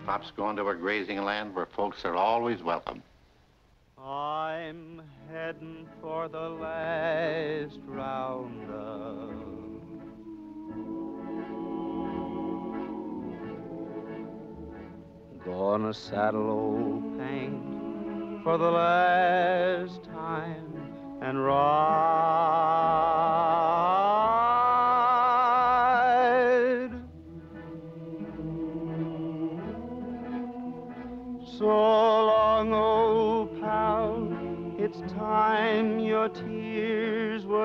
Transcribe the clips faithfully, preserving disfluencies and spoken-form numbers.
Pop's going to a grazing land where folks are always welcome. I'm heading for the last roundup. Gonna saddle old Paint for the last time and ride. So long, old pal, it's time your tears were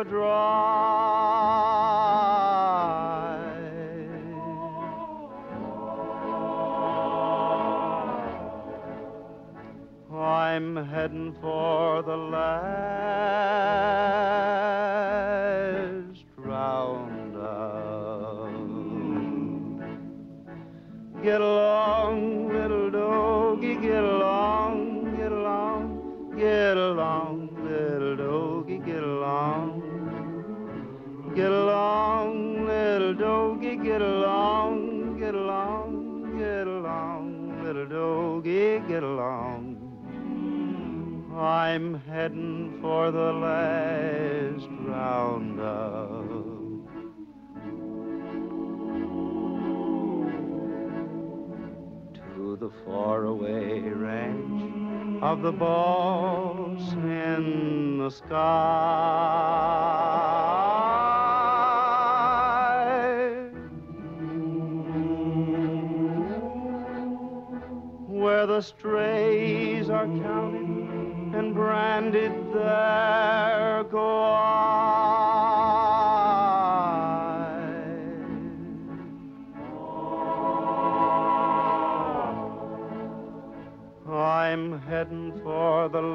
dry. I'm heading for the last roundup. Get along, little doggie, get along, get along, get along, little doggie, get along. Get along, little doggie, get along, get along, get along, little doggie, get along. I'm heading for the last roundup. To the faraway ranch of the boss in the sky, where the strays are counted and branded, there go I. I'm heading for the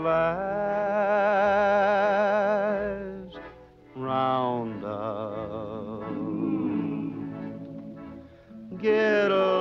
last roundup. Get a